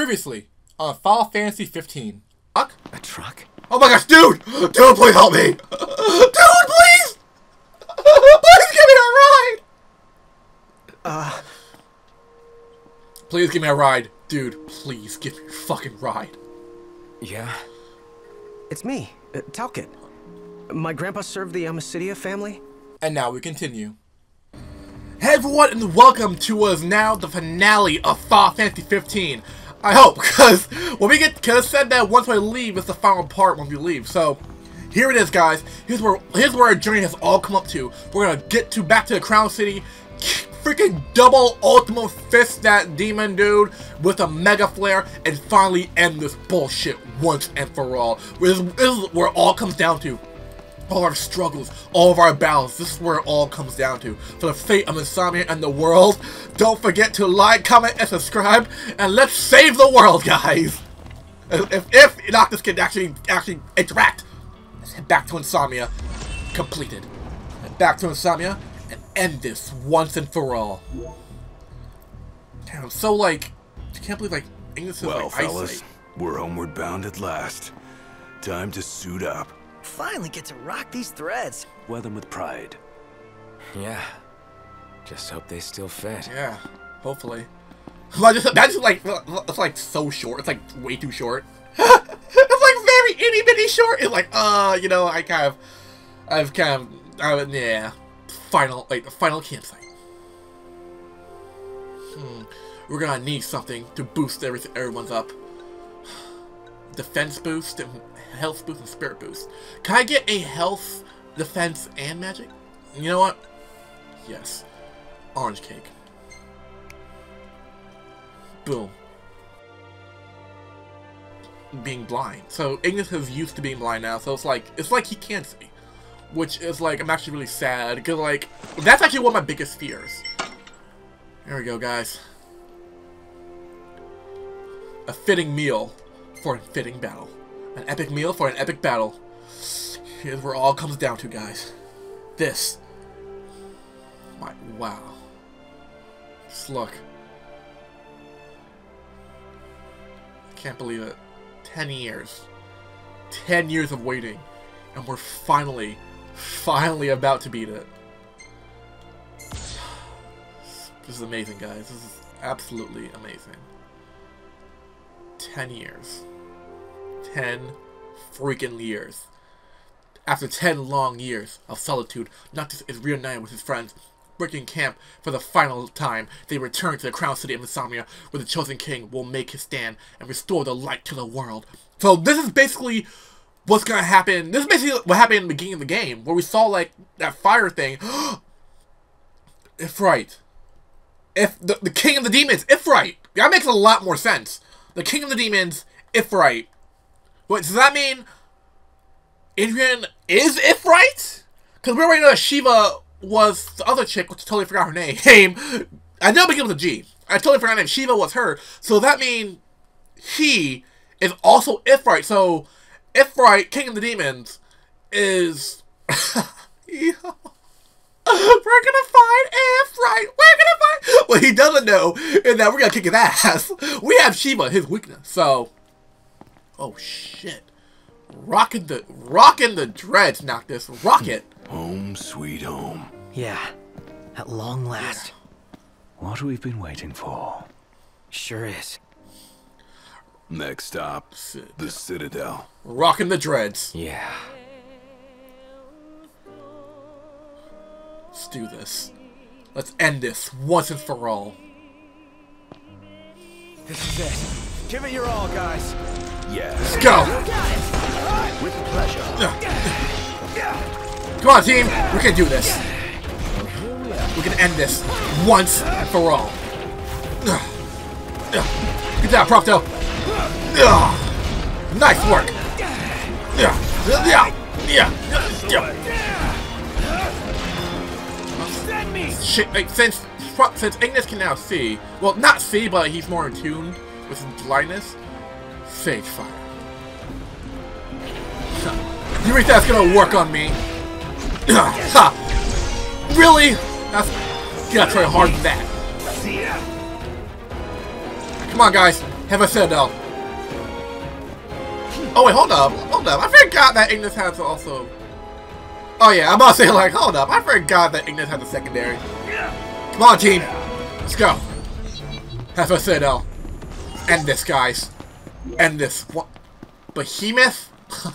Previously on Final Fantasy 15. A truck? Oh my gosh, dude! Dude, please help me! Dude, please! Please give me a ride! Please give me a ride. Dude, please give me a fucking ride. Yeah? It's me, Talcott. My grandpa served the Amicidia family. And now we continue. Hey everyone, and welcome to what is now the finale of Final Fantasy 15. I hope, because when we get, because it said that once we leave, it's the final part when we leave. So, here it is, guys. Here's where our journey has all come up to. We're gonna get back to the Crown City, freaking double ultimate fist that demon dude with a mega flare, and finally end this bullshit once and for all. This is where it all comes down to. All our struggles, all of our battles, this is where it all comes down to. For the fate of Insomnia and the world, don't forget to like, comment, and subscribe, and let's save the world, guys! If Noctis can actually interact, let's head back to Insomnia, completed. Head back to Insomnia, and end this once and for all. Damn, so like, I can't believe like, Ignis is well, like fellas, eyesight. we're homeward bound at last. Time to suit up. Finally get to rock these threads. Wear them with pride. Yeah. Just hope they still fit. Yeah, hopefully. That's like, it's like so short. It's like way too short. It's like very itty bitty short. It's like, you know, yeah. The final campsite. We're gonna need something to boost everyone's up. Defense boost, and health boost, and spirit boost. Can I get a health, defense, and magic? You know what? Yes. Orange cake. Boom. Being blind. So Ignis is used to being blind now, so it's like he can't see. Which is like, I'm actually really sad, because like, that's actually one of my biggest fears. There we go, guys. A fitting meal for a fitting battle. An epic meal for an epic battle. Here's where it all comes down to, guys. This. Wow. Just look. I can't believe it. 10 years. 10 years of waiting. And we're finally about to beat it. This is amazing, guys. This is absolutely amazing. 10 years. 10 freaking years. After 10 long years of solitude, Noctis is reunited with his friends. Breaking camp for the final time, they return to the Crown City of Insomnia, where the Chosen King will make his stand and restore the light to the world. So this is basically what's gonna happen. This is basically what happened in the beginning of the game, where we saw like that fire thing. Ifrit. If the King of the Demons, Ifrit. That makes a lot more sense. The King of the Demons, Ifrit. What does that mean? Adrian is Ifrit? Because we already know that Shiva was the other chick, which I totally forgot her name. I know it begins with a G. I totally forgot her name. Shiva was her. So that means he is also Ifrit. So Ifrit, King of the Demons, is... We're gonna find Ifrit. We're gonna find... What he doesn't know is that we're gonna kick his ass. We have Shiva, his weakness. So... Oh shit. Rockin' the dreads, Noctis. Rock it. Home sweet home. Yeah, at long last. What we've been waiting for. Sure is. Next stop, the Citadel. Rockin' the dreads. Yeah. Let's do this. Let's end this once and for all. This is it. Give it your all, guys. Yeah. Let's go. With pleasure. Come on, team. We can do this. We can end this once and for all. Good job, Prompto. Nice work. Shit, like, since Ignis can now see, well, not see, but he's more in tune with his blindness. Sage fire. You think that's gonna work on me? Really? You gotta try hard with that. Come on, guys. Have a Citadel. Oh wait, hold up. I forgot that Ignis has also... Oh yeah, I'm about to say like, hold up. I forgot that Ignis has a secondary. Come on, team. Let's go. Have a Citadel. End this, guys. End this. What? Behemoth?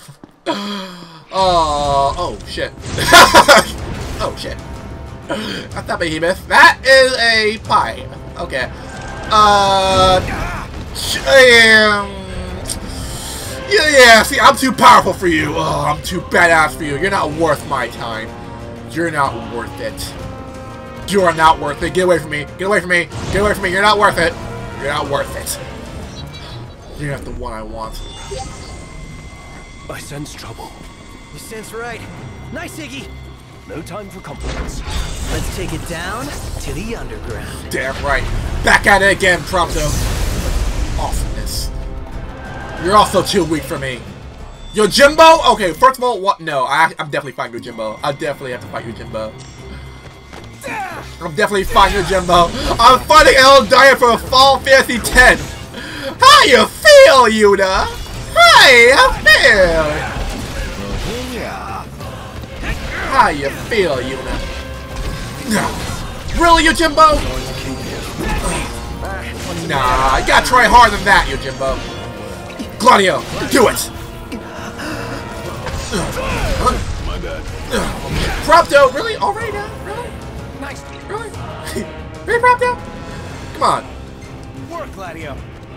Oh shit. Oh shit. That's not Behemoth. That is a pie. Okay. Yeah, see, I'm too powerful for you. Oh, I'm too badass for you. You're not worth my time. You're not worth it. You are not worth it. Get away from me. Get away from me. Get away from me. You're not worth it. You're not worth it. You're not the one I want. I sense trouble. You sense right. Nice, Iggy. No time for compliments. Let's take it down to the underground. Damn right. Back at it again, Prompto. Awesomeness. You're also too weak for me. Yojimbo? Okay, first of all, what? No, I'm definitely fighting Yojimbo. I definitely have to fight Yojimbo. I'm definitely fighting Yojimbo. I'm fighting Eldiah for Fall Fantasy X. How you feel, Yuna? How you feel? How you feel, Yuna? Really, Yojimbo? Nah, you gotta try harder than that, Yojimbo. Gladio, do it! My bad. Prompto, really? Already now? Really? Nice. Really? Really, Prompto? Come on. Work, Gladio.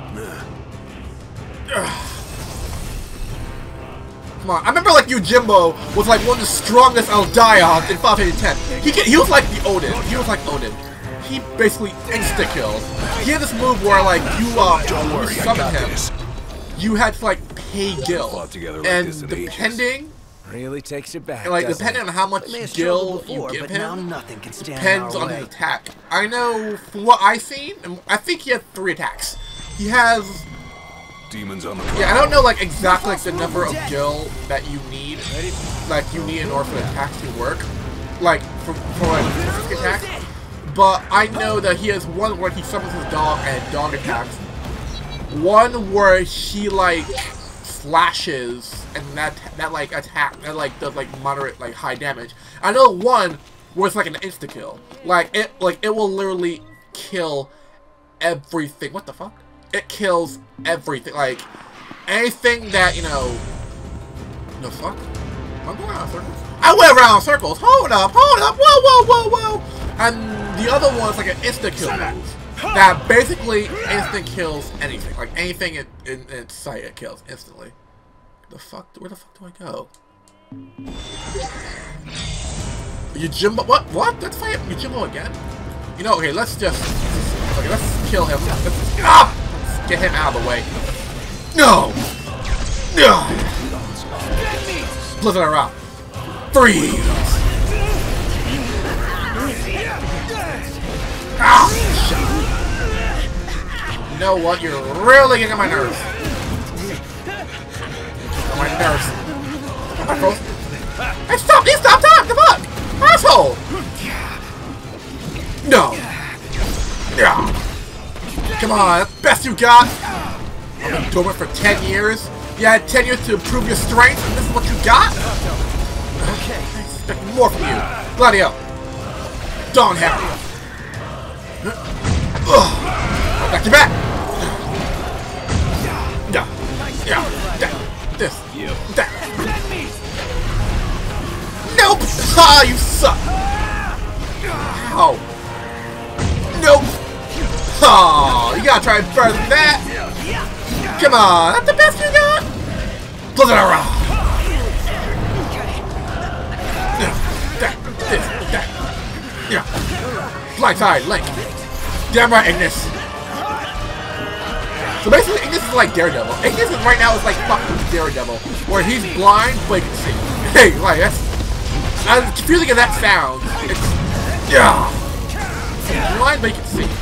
Come on. I remember like Yojimbo was like one of the strongest Eldiah in Final Fantasy X. He was like the Odin. He was like Odin. He basically insta-kills. He had this move where like you summon him. You had to like pay gil, and depending, Really takes it back. like depending on how much gil you give him, depends on his attack. I know from what I've seen, and I think he has 3 attacks. He has. Demons on the Yeah, I don't know like exactly like the number of gil that you need, in order for the attacks to work, like for like specific attacks. But I know that he has one where he summons his dog and dog attacks. One where he like slashes and that like attack that like does like moderate like high damage. I know one where it's like an insta kill. Like it will literally kill everything. What the fuck? It kills everything. Like anything that the fuck? I'm going around in circles. I went around in circles. Hold up. Whoa. And the other one's like an insta kill move. That basically instant kills anything. Like anything in its sight, it kills instantly. Where the fuck do I go? Yojimbo? What? Let's fight Yojimbo again? Okay, let's kill him. Let's get him out of the way. No! Blizzard around. Freeze! You know what? You're really getting on my nerves. On my nerves. My frozen. Hey, stop! Stop time! Come on! Asshole! No! Come on, that's the best you got! I've been dormant for 10 years. You had 10 years to improve your strength, and this is what you got? Okay, I expect more from you. Gladio! Dawn Harry! Back to back! This. That. Nope! Ah, you suck! Ow! Nope! Oh, you gotta try further than that! Come on, that's the best you got? Blizzard around! That. Yeah. Blindside, Link. Damn right, Ignis. So basically, Ignis is like Daredevil. Ignis right now is like fucking Daredevil, where he's blind but he can see. Hey, like that's as confusing as that sounds. It's blind but he can see.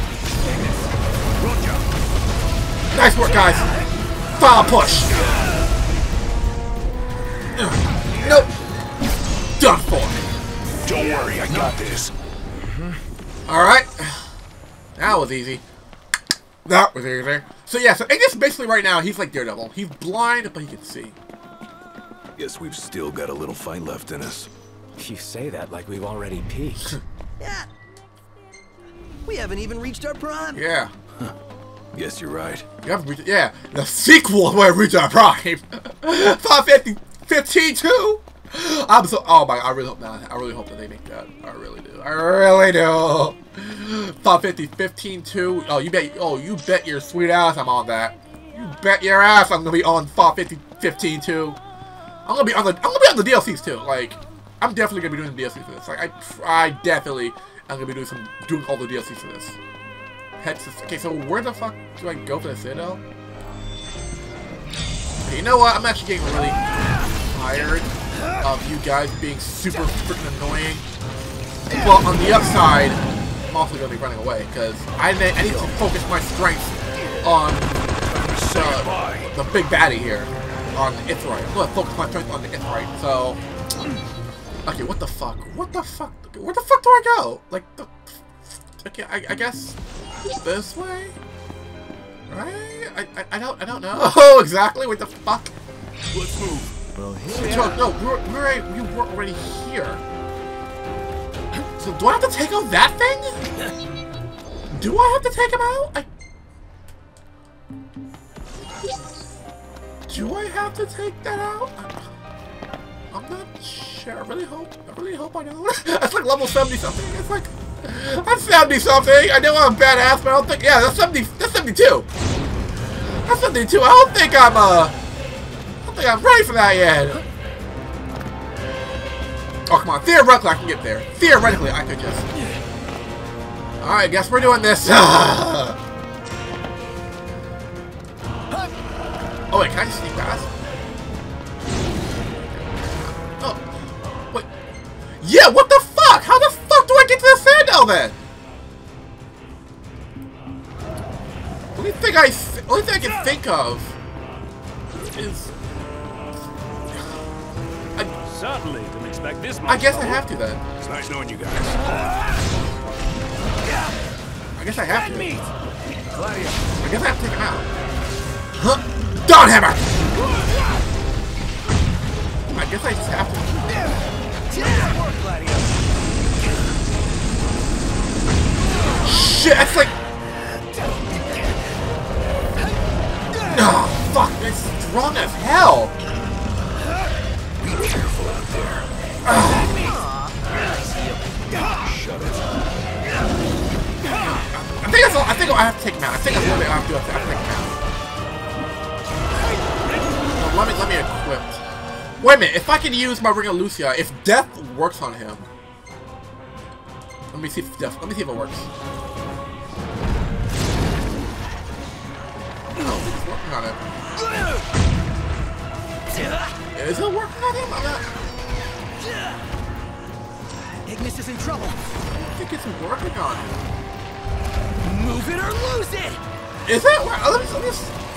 Nice work, guys. Final push. Nope. Done for. Don't worry, I got this. All right. That was easy. That was easy. So yeah, so Ignis basically right now, he's like Daredevil. He's blind, but he can see. Guess we've still got a little fight left in us. You say that like we've already peaked. Yeah. We haven't even reached our prime. Yeah. Huh. Guess you're right. You haven't reached, yeah, the sequel where we reached our prime. 515 too. I'm so, oh my, I really hope not. I really hope that they make that. I really do. I really do. 550, 15 too. Oh, you bet your sweet ass I'm on that. You bet your ass I'm gonna be on 550, 15 too. I'm gonna be on the DLCs too. Like, I'm definitely gonna be doing the DLCs for this. Like, I definitely am gonna be doing all the DLCs for this. Okay, so where the fuck do I go for the Citadel? Okay, you know what? I'm actually getting really tired of you guys being super freaking annoying. Well, on the upside, I'm also gonna be running away because I need to focus my strength on the big baddie here, on Ifrit. I'm gonna focus my strength on the Ifrit. So, okay, what the fuck? What the fuck? Where the fuck do I go? Like, okay, I guess this way, right? I don't know. Oh, exactly. What the fuck? Let's move. Well, No, we were already here. So do I have to take out that thing? Do I have to take him out? Do I have to take that out? I'm not sure. I really hope I don't. That's like level 70 something. It's like, that's 70 something. I know I'm badass, but I don't think. Yeah, that's 70. That's 72. That's 72. I don't think I'm ready for that yet. Oh, come on. Theoretically, I can get there. Theoretically, I could just. Alright, guess we're doing this. Oh, wait, can I just sneak past? Oh. Wait. Yeah, what the fuck? How the fuck do I get to the Citadel then? Only thing I can think of is. Certainly didn't expect this much. I guess I have to then. It's nice knowing you guys. I guess I have to. Meat. I guess I have to take him out. Huh? Dawn Hammer! I guess I just have to. Shit, that's like. Oh, fuck, it's strong as hell. Be careful out there. Shut it. I think I have to take him out. I think that's what I have to do. I have to take him out. Let me equip. Wait a minute. If I can use my Ring of Lucia, if Death works on him, let me see if it works. No, it's working on him. Is it working on him? I'm not. Ignis is in trouble. I think it's working on him. Move it or lose it. Is it? Let me.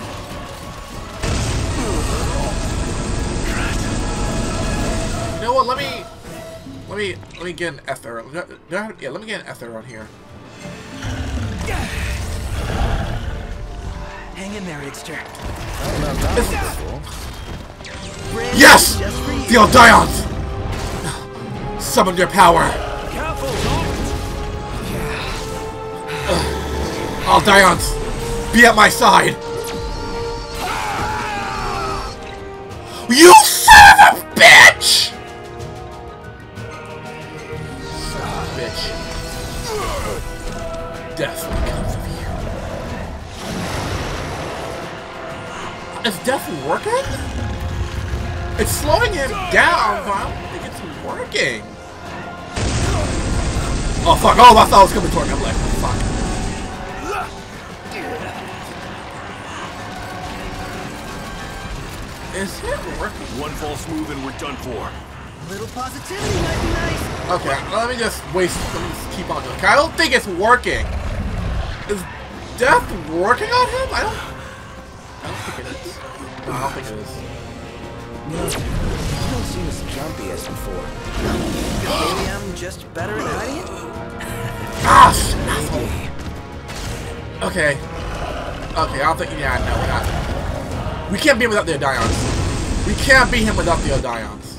You know what? Let me get an ether. Yeah, let me get an ether on here. Hang in there, Igster. Yes! The Aldions! Summon your power! Aldions! Be at my side! You son of a bitch! Son of a bitch. Death comes of here. Is Death working? It's slowing him down, but I don't think it's working. Oh fuck, oh I thought it was coming toward me, I'm like, fuck. Is it working? One false move and we're done for. A little positivity might be nice. Okay, let me just keep on doing it. I don't think it's working. Is Death working on him? I don't think it is. No, I don't think it is. You don't seem as jumpy as before. Maybe I'm just better at hiding it? Ah! Okay. Okay, I don't think. Yeah, no, we're not. We can't beat him without the Odions. We can't beat him without the Odions.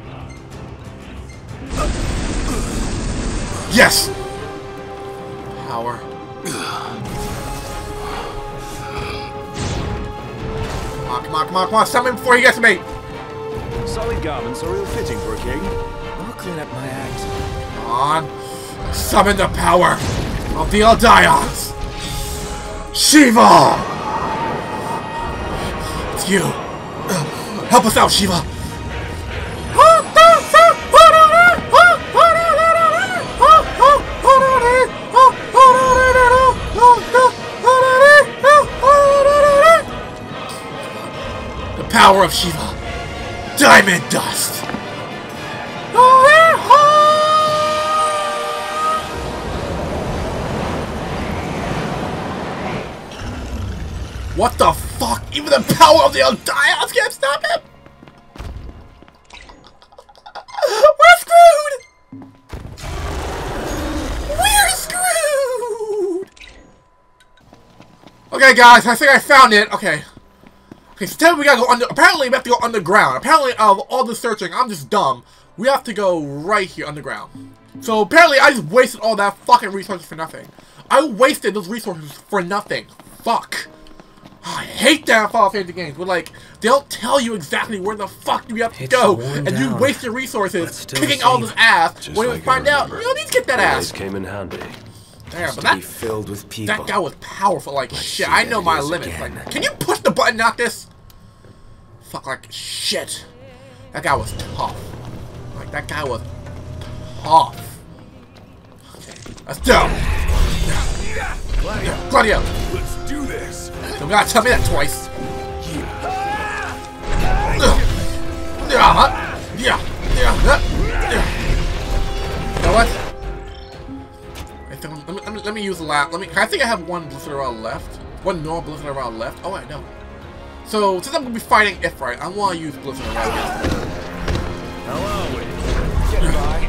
Yes! Power. Come on, come on, come on. Summon him before he gets to me. Solid garments are real fitting for a king. I'll clean up my act. Come on. Summon the power of the Odions. Shiva! It's you. Help us out, Shiva. The power of Shiva. Diamond dust. What the fuck? Even the power of the Odions can't stop him? We're screwed! We're screwed! Okay, guys, I think I found it. Okay. Okay, so tell me we gotta go under. Apparently, we have to go underground. Apparently, out of all the searching, I'm just dumb. We have to go right here underground. So, apparently, I just wasted all that fucking resources for nothing. I wasted those resources for nothing. Fuck. I hate that Final Fantasy games where, like, they'll tell you exactly where the fuck you have to go, and you waste your resources kicking all this ass when you find out you don't need to get that ass. Came in handy. Damn, but that, filled with people. That guy was powerful, like shit. I know my limits. Like, can you push the button, Noctis? Fuck, like shit. That guy was tough. Like, that guy was tough. Okay, let's go. Gladiolus. Let's do this. Don't gotta tell me that twice. You know what? Let me use the last. I think I have one Blizzard around left. One normal Blizzard around left. Oh, I know. So since I'm gonna be fighting Ifrit, I want to use Blizzard around. How are we? Get by.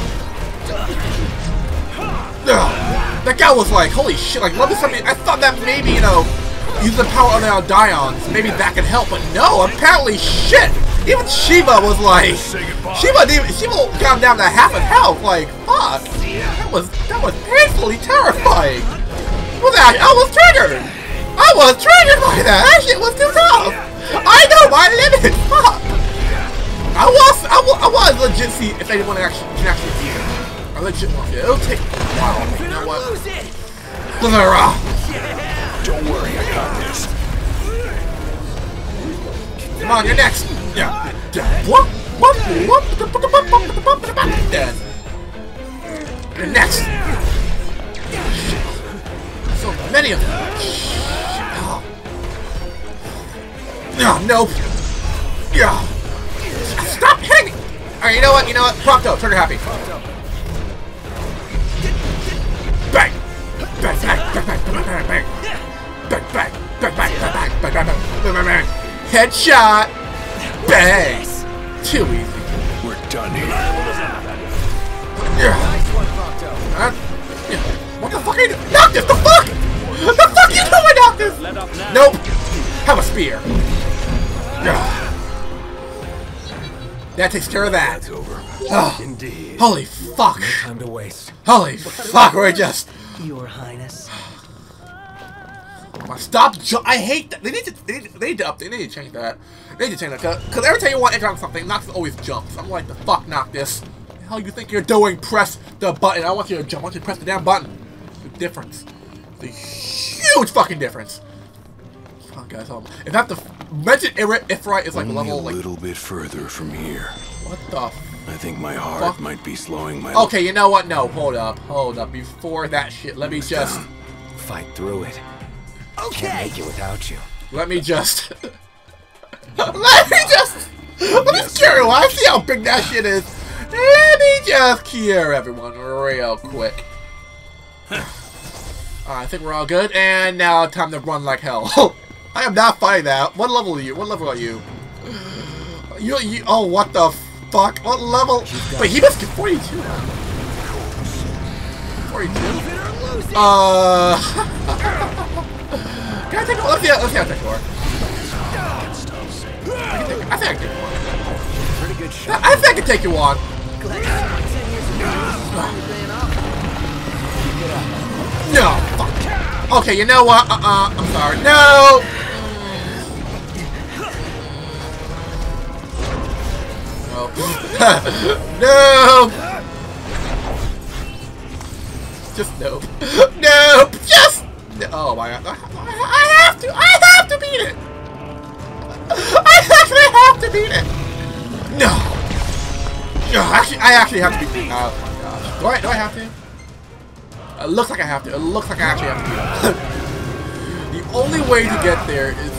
That guy was like, holy shit, like, level 70. I thought that maybe, you know, use the power of the Odions, maybe that could help, but no, apparently, shit. Even Shiva was like, Shiva got down to half of health, like, fuck. That was painfully terrifying. I was triggered. I was triggered by that. That shit was too tough. I know my limit. Fuck. I want to legit see if anyone can actually beat it. I legit want to. It'll take a while. You know what? Don't worry, I got this. Come on, you're next. Yeah. Dead. You're next. So many of them. Oh, nope. Yeah. Stop hitting me. Alright, you know what? Prompto, trigger happy. Bang! Bang, bang, bang, bang, bang, bang, bang. Bang, bang, bang, bang, bang, bang, bang, bang, bang, bang. Headshot! Bang! Too easy. We're done here. Yeah. What the fuck are you doing? Noctis, the fuck? The fuck are you doing, Noctis? Nope. Have a spear. That takes care of that. That's over. Oh, Indeed. holy fuck. No time to waste. Holy fuck, we're just... Your Highness. Stop! I hate that. They need to change that. They need to change that. Because every time you want to enter something, Noctis always jumps. I'm like, the fuck, Noctis. What the hell you think you're doing? Press the button. I want you to jump. I want you to press the damn button. The difference. The huge fucking difference. Come on, guys. If I have to mention Ifrit is like Only level a like... little bit further from here. What the I think my heart fuck? might be slowing my... Okay, you know what? No, hold up. Before that shit, let me just... Fight through it. Okay. Can't make it without you. Let me just... Let me cure you. I see how big that shit is. Let me just cure everyone real quick. I think we're all good, and now time to run like hell. I am not fighting that. What level are you? What level are you? You oh, what the fuck? What level? Wait, he must get 42. 42? Can I take one? Let's see how I take one. I think I can take one. Pretty good shot. I think I can take you on. No. Fuck. Okay, you know what? I'm sorry. No. No. Just no. No. Just. No. Oh my god. I have to. I have to beat it. I actually have to beat it. No. No. Actually, I actually have to beat it. Oh my gosh. Do I have to? It looks like I have to. It looks like I actually have to beat it. The only way to get there is.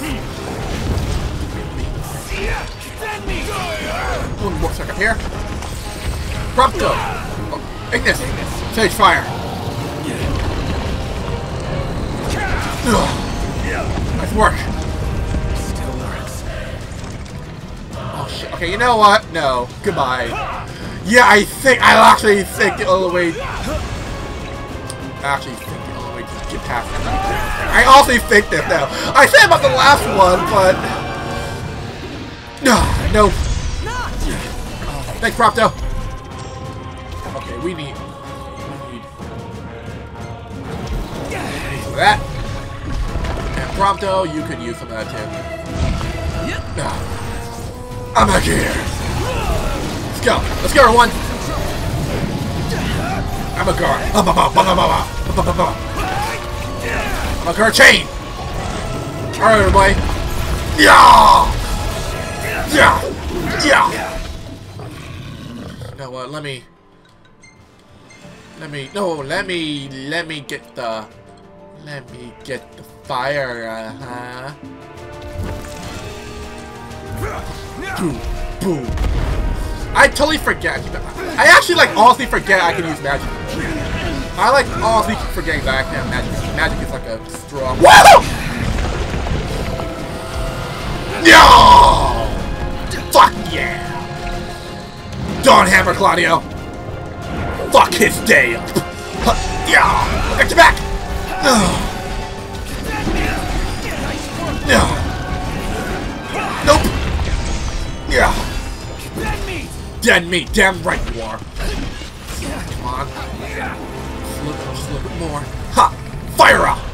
One more second here. Prompto. Oh, Ignis. Sage fire. Nice work. Still works. Oh shit. Okay, you know what? No. Goodbye. Yeah, I'll actually think the only way. To get past it. I also think this now. I said about the last one, but. No. Thanks, Prompto. Okay, we need some of that. And Prompto, you could use some of that too. I'm back here. Let's go, everyone. I'm a guard. I'm a guard chain. All right, everybody. Yeah. You know what? Let me get the fire. Boom. I totally forget. I actually honestly forget I can use magic. I honestly forgetting that I can have magic. Magic is like a strong. Whoa! No! Fuck yeah! Dawn Hammer, Claudio! Fuck his day up! Yeah! I'll get you back! Nope! Yeah! Dead meat! Damn right you are! Come on. Just a little bit more. Ha! Fire up!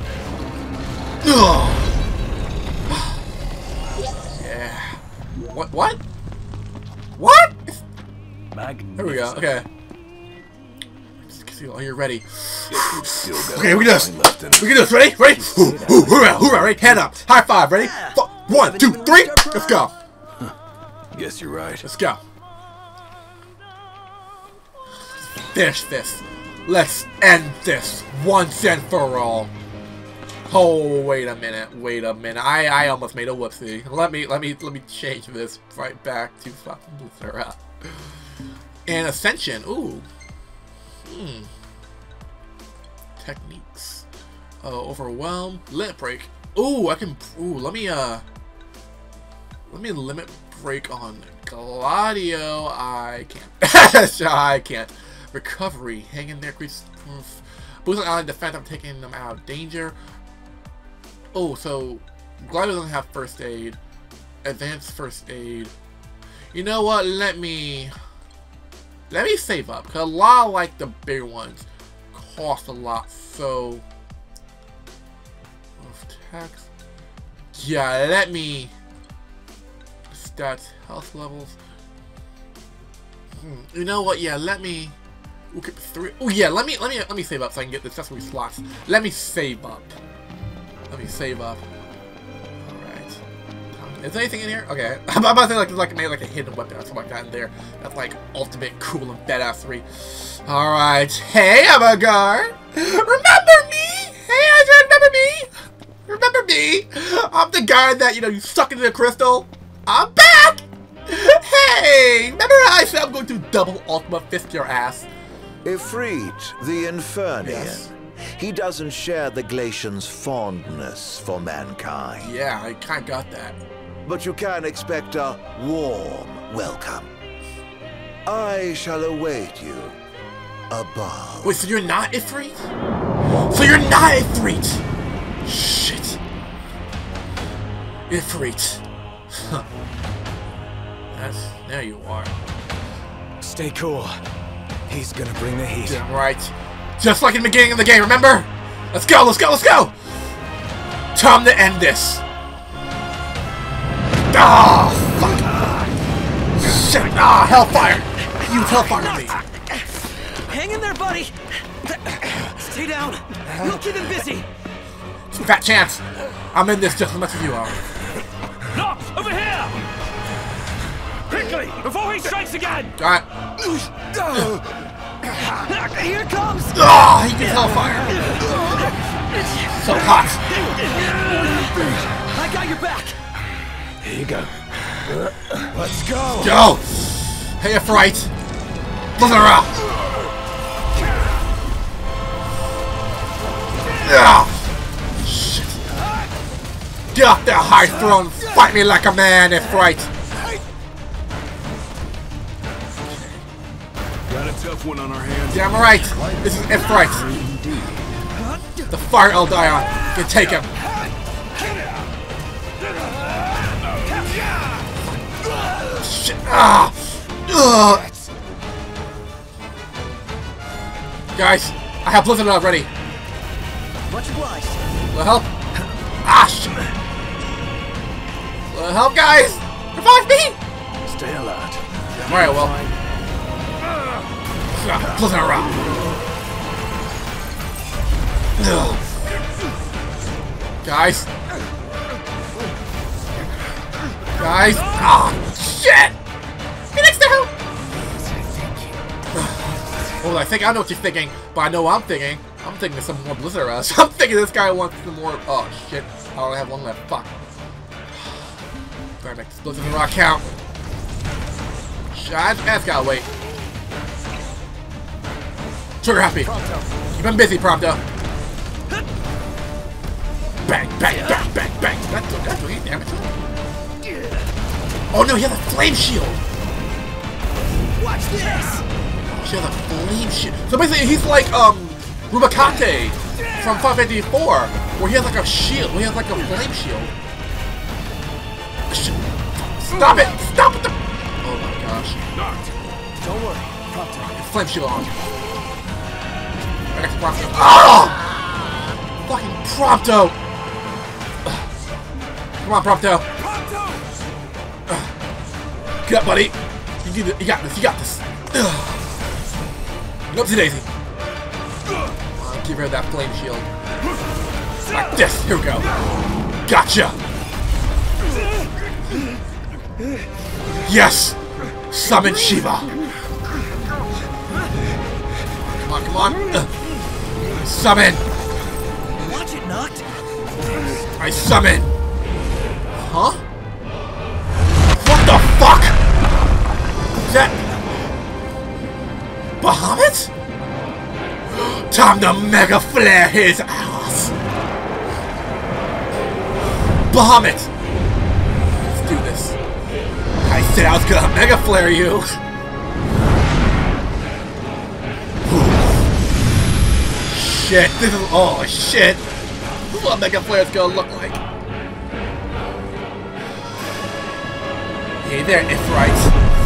Yeah. What? Magnificent. There we go. Okay. Oh, you're ready. Okay, we can do this. We can do this. Ready? Hoorah! Ready? Hand up. High five. Ready? 1, 2, 3. Let's go. Guess you're right. Let's go. Finish this. Let's end this once and for all. Oh, wait a minute. I almost made a whoopsie. Let me change this right back to fucking Luthera. And Ascension. Ooh. Techniques. Overwhelm. Limit break. Ooh, I can. Ooh, let me limit break on Gladio. I can't. I can't. Recovery. Hang in there. Increase proof. Boost on ally defense. I'm taking them out of danger. Oh, so Gladio doesn't have first aid. Advanced first aid. You know what? Let me save up, because a lot of the big ones cost a lot. So tax. Yeah, let me stats, health levels. You know what? Yeah, let me. Okay, 3. Oh yeah, let me save up so I can get the accessory slots. Let me save up. Alright. Is there anything in here? Okay. I'm about to say maybe a hidden weapon or something like that in there. That's ultimate cool and badass 3. Alright. Hey, Amagar! Remember me? Hey, remember me? I'm the guy that, you suck into the crystal. I'm back! Hey! Remember how I said I'm going to double Ultima Fist your ass? Ifrit, the Infernian. Yes. He doesn't share the Glacian's fondness for mankind. Yeah, I kinda got that. But you can expect a warm welcome. I shall await you above. Wait, so you're not Ifrit? So you're not Ifrit! Shit. Ifrit. There you are. Stay cool. He's gonna bring the heat. Damn right. Just like in the beginning of the game, remember? Let's go, let's go, let's go! Time to end this. Ah, fuck. Shit, Hellfire. Use Hellfire on me. Hang in there, buddy! Stay down. We'll keep him busy. Fat chance. I'm in this just as much as you are. Nox, over here! Quickly, before he strikes again! Alright. Here it comes! Ah, he gets Hellfire. So hot. I got your back. Here you go. Let's go! Go! Hey, Ifrit. Listen around. Ah. Shit. Get off that high throne. Fight me like a man, Ifrit. Got a tough one on our hands. Damn right. This is Ifrit. The Fire Eidolon. You can take him. Shit. Ah. Ugh. Guys, I have Blizzard already. Much obliged. Will help? Ah, shit. Will help, guys? Revive me! Stay alert. Alright, well. Blizzard around. Guys. Guys. Ah, shit! Phoenix to help! Well, I know what you're thinking, but I know what I'm thinking. I'm thinking there's some more Blizzard Rush. I'm thinking this guy wants some more. Oh shit! I only have one left. Fuck. Better make this Blizzard Rock count. That's gotta wait. Trigger happy. Keep him busy, Prompto. Bang, bang, bang, bang, bang. That's doing damage. Oh no, he has a flame shield. Watch this. She has a flame shield. So basically, he's like Rubicate from Final Fantasy 4, where he has like a shield. Where he has like a flame shield. Stop it! Stop it! Oh my gosh! Don't worry. Prompto. Flame shield on. Prompto. Oh! Fucking Prompto! Come on, Prompto. Get up, buddy. You got this. You got this. Oopsie daisy. Give her that flame shield. Like this. Here we go. Gotcha. Yes. Summon Shiva. Come on, come on. Summon. Watch it, Noct. I summon. Huh? What the fuck? Is that Bahamut? Time to mega flare his ass. Bahamut. Let's do this. I said I was gonna mega flare you. Shit, this is oh shit. This is what mega flare is gonna look like. Hey there, Ifrit.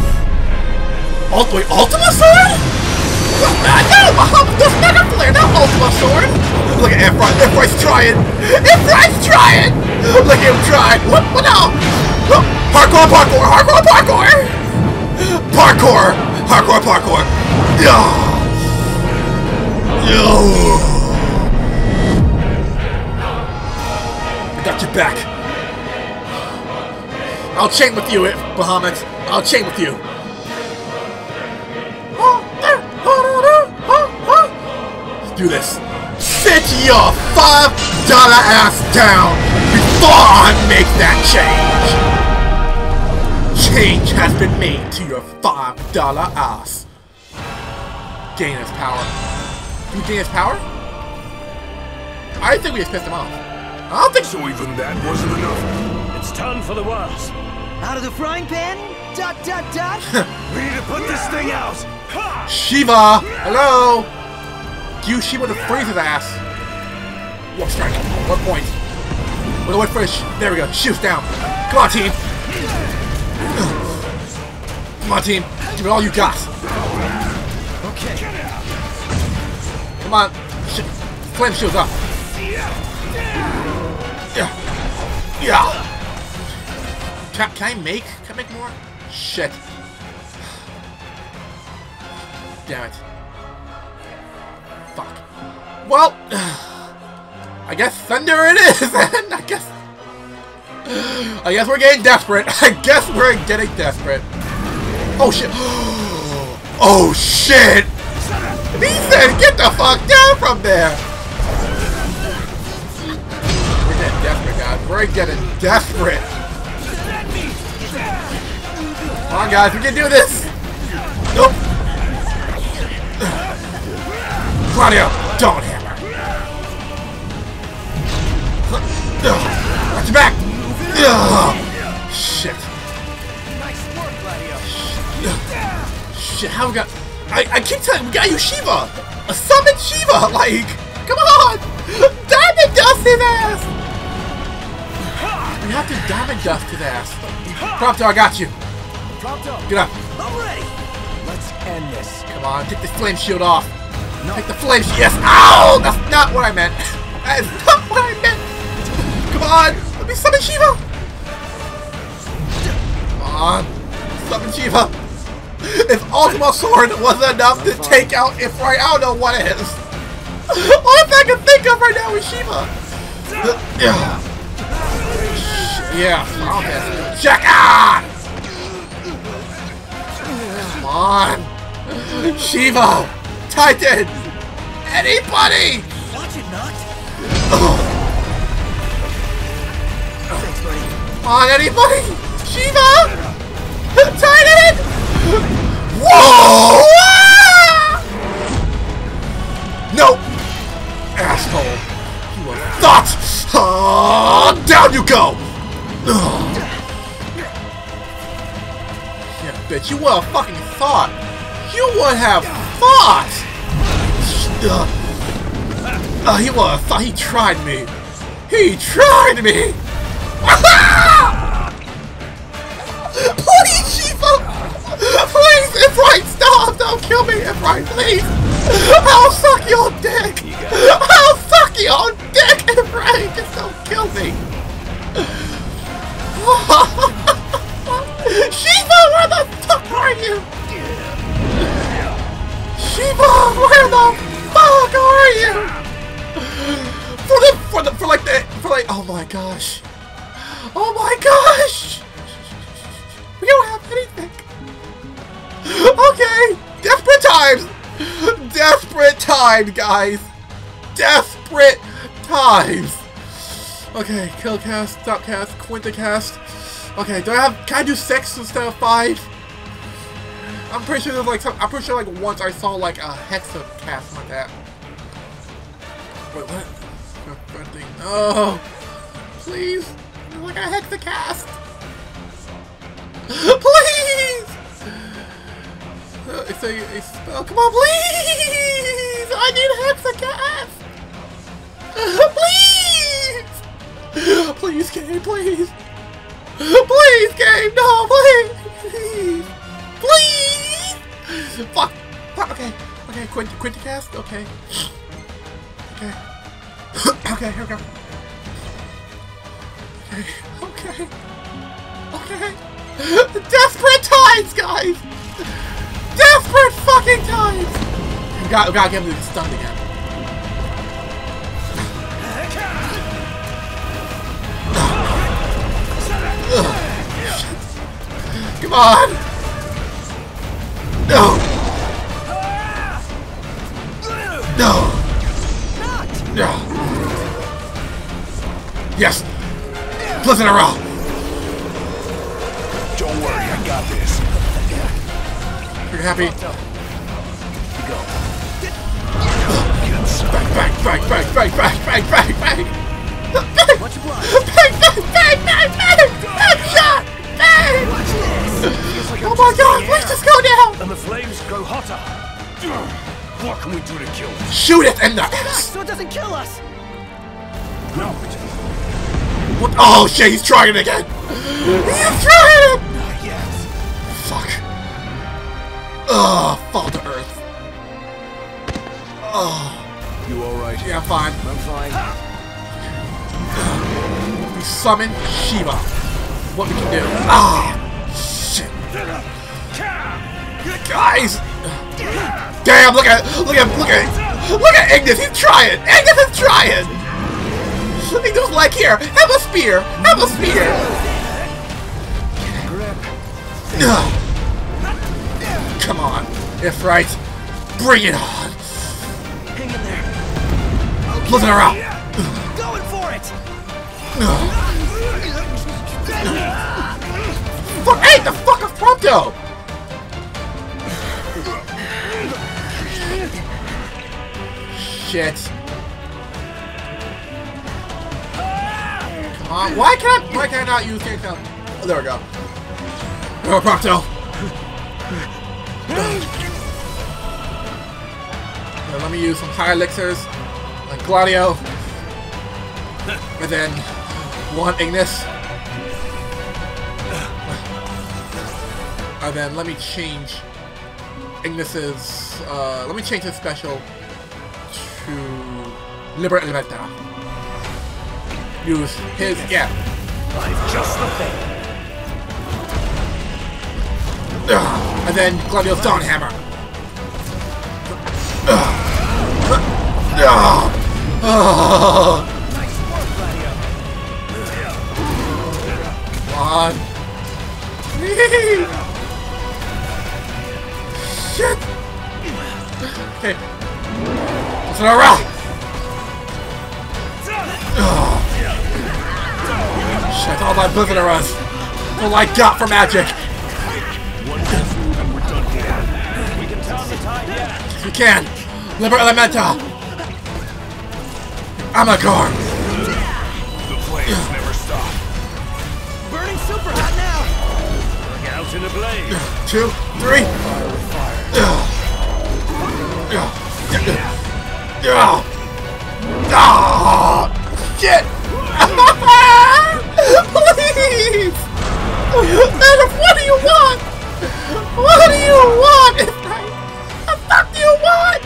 Wait, Ultima Sword? No, there's Mega Flare, not Ultima Sword. Look at Ifrit. Ifrit's trying. Ifrit's trying. Look at him try. What no? Parkour, parkour, hardcore, parkour. Parkour, hardcore, parkour. I got your back. I'll chain with you, Bahamut. I'll chain with you. Let's do this. Sit your $5 ass down before I make that change. Change has been made to your $5 ass. Gain his power. Do we gain his power? I think we just pissed him off. I don't think so. Even that wasn't enough. It's time for the worst. Out of the frying pan? Dot, dot, dot. We need to put this thing out. Shiva! Hello! Use Shiva to freeze his ass. Warp strike. 1 point. We're going for a there we go. Shoots down. Come on, team. Come on, team. Give it all you got. Okay. Come on. Flame shields up. Yeah. Yeah. Can I make more? Shit. Damn it. Fuck. Well, I guess thunder it is, and I guess we're getting desperate. I guess we're getting desperate. Oh shit. Oh shit. He said get the fuck down from there. We're getting desperate, guys. We're getting desperate. Come on, guys. We can do this. Nope. Claudio, don't hammer. Watch your back. Shit. Nice work, Gladio. Shit, how we got... I keep telling you, we gotta use Shiva! A summoned Shiva! Like, come on! Diamond dust his ass! We have to diamond dust his ass. Prompto, I got you. Prompto. Get up. I'm ready. Let's end this. Come on, take this flame shield off. No. Take the flame shield. Yes! Ow! That's not what I meant. That is not what I meant. Come on! Let me summon Shiva! Come on. Summon Shiva. If Ultima Sword wasn't enough to take out Ifrit, I don't know what is. All I can think of right now is Shiva. Yeah. Okay. Check on! Come on. Shiva! Titan! Anybody! Watch it, Noct. Thanks, buddy. Come on, anybody! Shiva! Titan! Whoa! No! Asshole! You are thought! Down you go! Yeah, bitch, you would have fucking thought! You would have thought! He would have thought. He tried me! He tried me! Please, Shiva! Please, Ifrit, stop! Don't kill me, Ifrit, please! I'll suck your dick! I'll suck your dick, Ifrit! Just don't kill me! Shiva, where the fuck are you? Shiva, where the fuck are you? For like, oh my gosh. Oh my gosh! We don't have anything. Okay, desperate times. Desperate times, guys. Desperate times. Okay, kill cast, stop cast, quinta cast. Okay, can I do 6 instead of 5? I'm pretty sure there's like I'm pretty sure like once I saw like a hexa cast like that. Wait, what? No, please, like a hexa cast. Please. It's a spell. Come on, please. I need a hexa cast. Please. Please, game, please. Please, game, no, please. Please. Fuck. Okay. Okay. Quit the cast. Okay. Okay. Okay. Here we go. Okay. Okay. Desperate times, guys. Desperate fucking times. We gotta get him to get stunned again. Come on! No! No! No! Yes! Plus in a row! Don't worry, I got this. You're happy? Go. Bang! Watch your blood. Bang! Shot! Bang! Oh my god, please just go down! And the flames grow hotter. What can we do to kill it? Shoot it in the ass! So it doesn't kill us. No. What? Oh shit, he's trying it again! He's trying it! Not yet. Fuck. Ugh, fall to earth. Oh. You alright? Yeah, I'm fine. I'm fine. We summon Shiva. What we can do. Ah! Shit. Guys! Damn, look at Ignis, he's trying! Ignis is trying! Ignis was like, here, have a spear! Have a spear! Come on, Ifrit, bring it on! Hang in there. Listen her out! Going for it! Hey, the fuck of Prompto! Shit. Come on, why can I not use King Count? Oh, there we go. Oh, Prompto! Let me use some high elixirs, like Gladio, and then one Ignis. And then let me change Ignis's, let me change his special to Libera Elementa. Use his, yeah. I've just the thing. And then Gladiolus Dawn Hammer. Come on. Shit! Okay. Listen around! Shit, all my blizzard runs. All I got for magic. Yes, we can. Liber Elementa. Amagor. The flames never stop. Burning super hot now! Out in a blaze. 2, 3. Shit! Please! Adam, what do you want? What do you want? What the fuck do you want?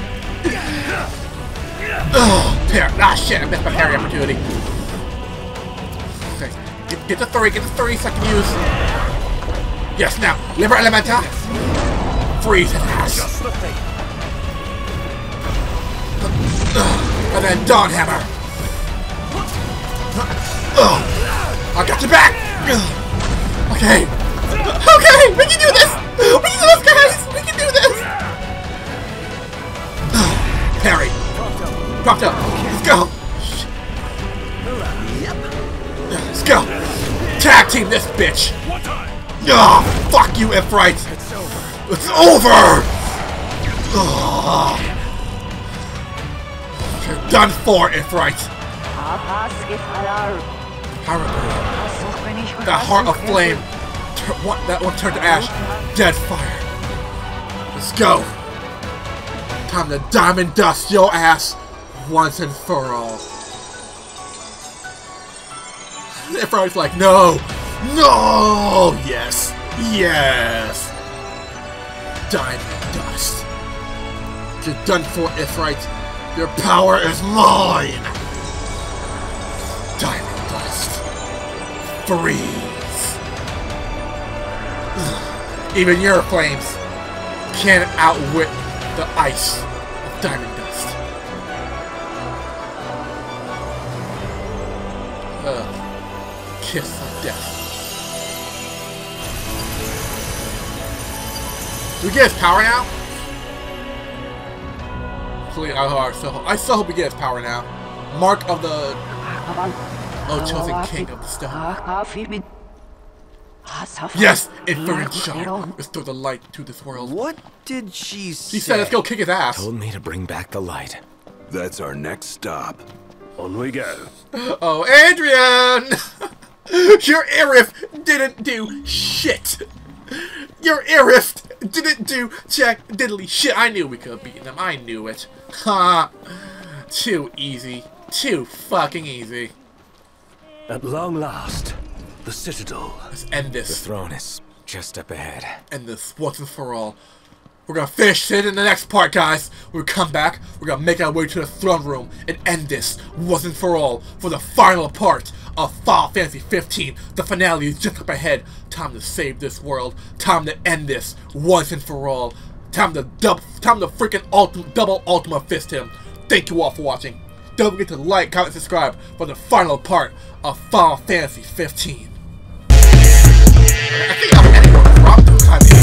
Oh, parry. Ah, shit, I missed my parry opportunity. Okay. Get the 3 so I can use. Yes, now. Liber Elementa. Freeze his ass. Just the thing. And then Dawn Hammer. I got your back. Okay. Okay, we can do this. We can do this, guys. We can do this. Parry. Prompto. Let's go. Let's go. Tag team this bitch. Ah, fuck you, Ifrit. It's over. It's over. You're done for, Ifrit. The heart of flame. That one turned to ash. Dead fire. Let's go. Time to diamond dust your ass once and for all. Ifrit's like, no. No! Yes. Yes. Diamond dust. You're done for, Ifrit. Your power is mine. Diamond dust. Freeze. Even your flames can't outwit the ice of diamond dust. Kiss of death. Do we get his power now? Please, I still hope we get his power now. Mark of the chosen king of the stone. Yes! Infinite shot! Restore the light to this world. What did she say? She said, let's go kick his ass. Told me to bring back the light. That's our next stop. On we go. Oh, Adrian! Your Irif didn't do shit! Your Irif didn't do jack diddly shit! I knew we could have beaten them. I knew it. Ha! Too easy. Too fucking easy. At long last, the Citadel. Let's end The this. throne is just up ahead. End this once and for all. We're gonna finish it in the next part, guys. When we come back, we're gonna make our way to the throne room and end this once and for all for the final part of Final Fantasy 15. The finale is just up ahead. Time to save this world. Time to end this once and for all. Time to freaking double Ultima Fist him. Thank you all for watching. Don't forget to like, comment, subscribe for the final part of Final Fantasy 15. I think I'm ending with Prompto,